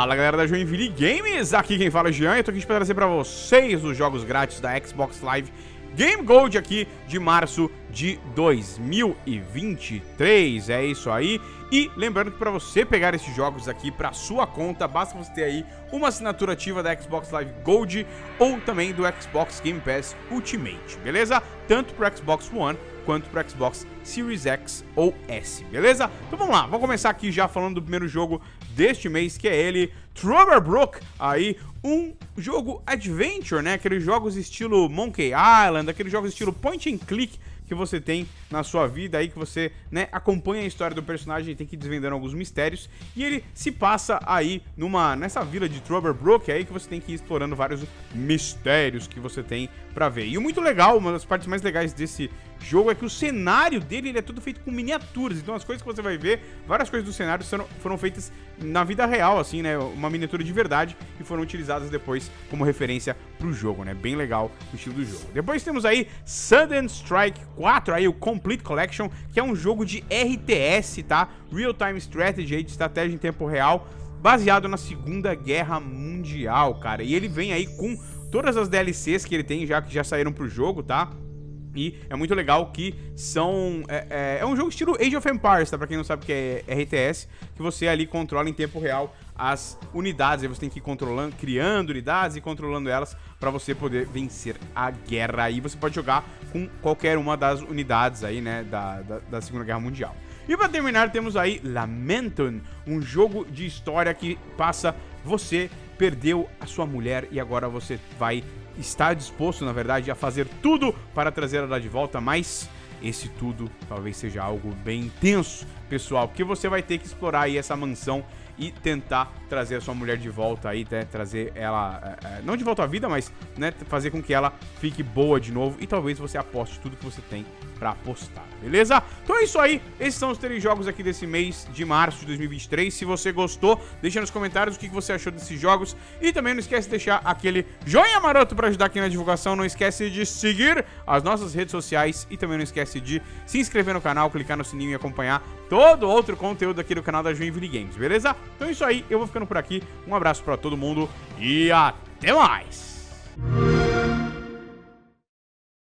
Fala galera da Joinville Games, aqui quem fala é o Jean e eu tô aqui para trazer pra vocês os jogos grátis da Xbox Live Game Gold aqui de março de 2023, é isso aí. E lembrando que para você pegar esses jogos aqui para sua conta, basta você ter aí uma assinatura ativa da Xbox Live Gold ou também do Xbox Game Pass Ultimate, beleza? Tanto pro Xbox One quanto pro Xbox Series X ou S, beleza? Então vamos lá, vamos começar aqui já falando do primeiro jogo deste mês, que é ele, Troverbrook, aí um jogo adventure, né? Aqueles jogos estilo Monkey Island, aqueles jogos estilo point and click que você tem na sua vida aí, que você, né, acompanha a história do personagem e tem que ir desvendando alguns mistérios. E ele se passa aí nessa vila de Troverbrook aí, que você tem que ir explorando vários mistérios que você tem pra ver. E o muito legal, uma das partes mais legais desse jogo é que o cenário dele ele é todo feito com miniaturas. Então as coisas que você vai ver, várias coisas do cenário foram feitas na vida real, assim, né? Uma miniatura de verdade e foram utilizadas depois como referência pro jogo, né? Bem legal o estilo do jogo. Depois temos aí Sudden Strike 4, aí o Complete Collection, que é um jogo de RTS, tá? Real Time Strategy, aí de estratégia em tempo real, baseado na Segunda Guerra Mundial, cara. E ele vem aí com todas as DLCs que ele tem que já saíram pro jogo, tá? E é muito legal que são... É um jogo estilo Age of Empires, tá? Pra quem não sabe o que é RTS, que você ali controla em tempo real as unidades. Aí você tem que ir controlando, criando unidades e controlando elas pra você poder vencer a guerra. Aí você pode jogar com qualquer uma das unidades aí, né? Da Segunda Guerra Mundial. E pra terminar temos aí Lamentum, um jogo de história que passa... Você perdeu a sua mulher e agora você vai... está disposto, na verdade, a fazer tudo para trazer ela de volta, mas esse tudo talvez seja algo bem intenso, pessoal, porque você vai ter que explorar aí essa mansão e tentar trazer a sua mulher de volta aí, né? Trazer ela, não de volta à vida, mas, né, fazer com que ela fique boa de novo e talvez você aposte tudo que você tem pra apostar, beleza? Então é isso aí, esses são os 3 jogos aqui desse mês de março de 2023. Se você gostou, deixa nos comentários o que você achou desses jogos e também não esquece de deixar aquele joinha maroto pra ajudar aqui na divulgação. Não esquece de seguir as nossas redes sociais e também não esquece de se inscrever no canal, clicar no sininho e acompanhar todo outro conteúdo aqui do canal da Joinville Games, beleza? Então é isso aí, eu vou ficando por aqui, um abraço pra todo mundo e até mais!